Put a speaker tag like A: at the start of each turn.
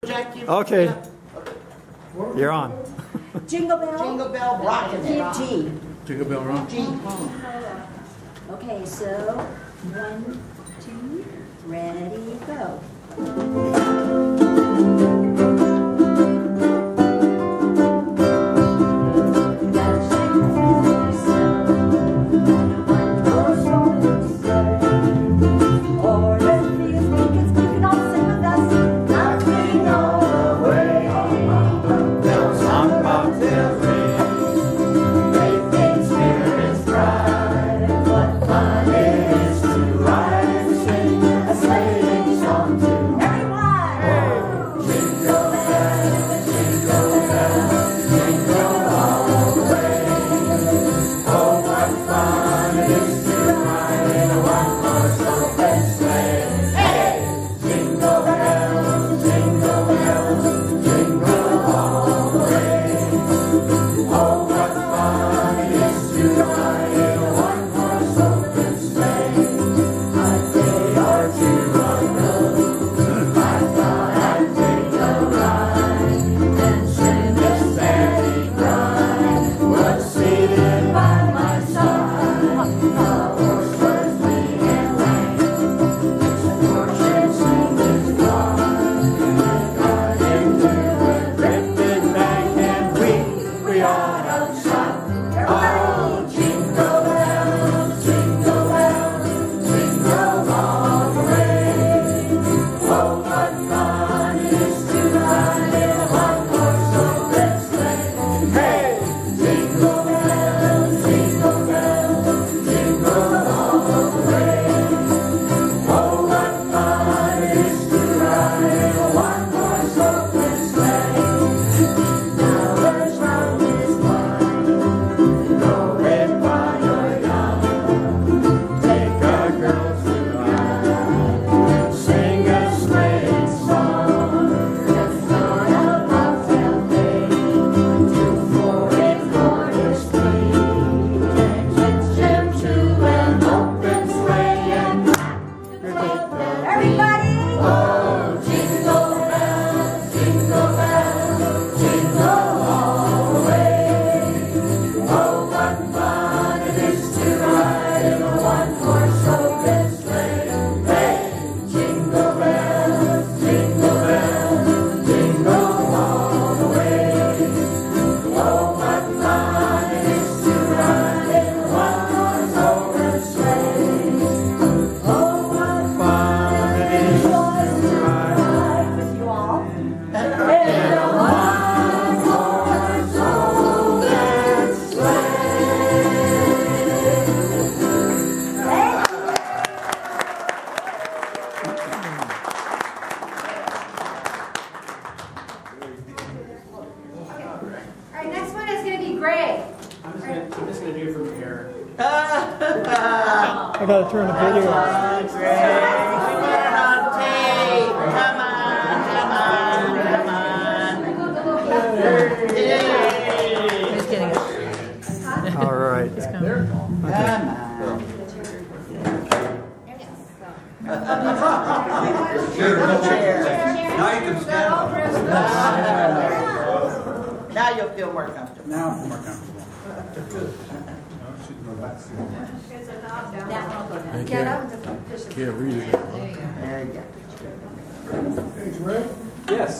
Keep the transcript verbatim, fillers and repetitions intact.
A: Jack, you.
B: Okay.
A: Yeah.
B: You're on.
C: Jingle bell.
A: Jingle bell rockin' it.
C: G.
D: Jingle bell rock.
A: G.
C: Okay, so one, two, ready, go.
B: I gotta turn the video off.
A: Come on, tape. Come on, come on, come on. Yay.
E: Just kidding.
B: All right.
E: He's coming.
A: Come
D: Now you can stand up.
A: on. Now you'll feel more comfortable.
D: Now I'm more comfortable.
E: I
D: can't, can't read it.
A: There you go.
D: Yes.